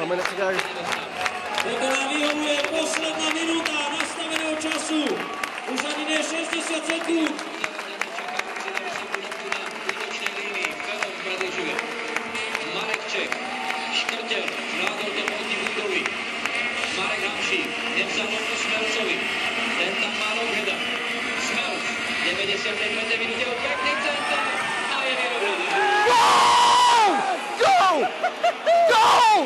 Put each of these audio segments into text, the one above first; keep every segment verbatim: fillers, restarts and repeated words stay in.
minutes ago. Toto nám vyhovuje posledná minúta nastaveného času. Už ani ne šesťdesiat sekúnd. Marek Čech, Škrtel, zvládol to proti Budovi. Marek Hamšík, nevzal to Smelcovi. Ten tam má Logheda. Smelc, deväťdesiatej piatej minúte o pekný center. A je vyrovnaný. Goal! Goal! Goal!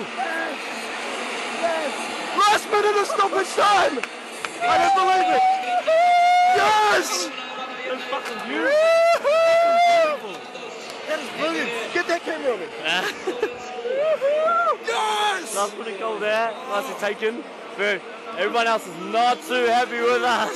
Last minute of stoppage time! I don't believe it! Yes! That's fucking beautiful. That is brilliant. Get that camera on me. Yes! Last minute goal there, nicely taken. But everyone else is not too happy with us.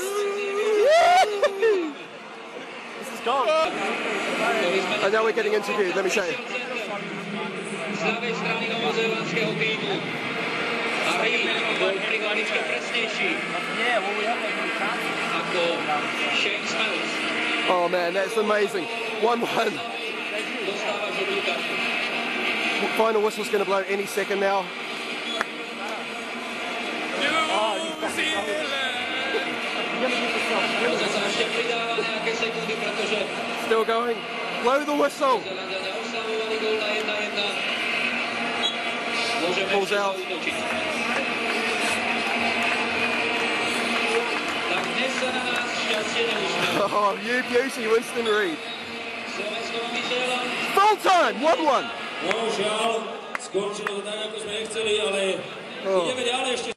This is gone. And now we're getting interviewed, let me show you. Z ľavej strany novozelandského týmu. A Reid bol polygonicky presnejší. Ako Shane Smells. Oh man, that's amazing. one one. Dostáva žltú kartu. Final whistle's going to blow any second now. Naozaj sa ešte pridáva nejaké sekundy, pretože Still going. Blow the whistle. Zelandia neoslavovali gól na jedna jedna. Môžeme Pulls ešte out. zaútočiť. Tak dnes sa na nás šťastie neusmieva. Oh, you beauty, Winston Reid. Slovensko má Michelan. Full time, one one. Bohužiaľ, skončilo to tak, ako sme nechceli, ale ideme ďalej ešte.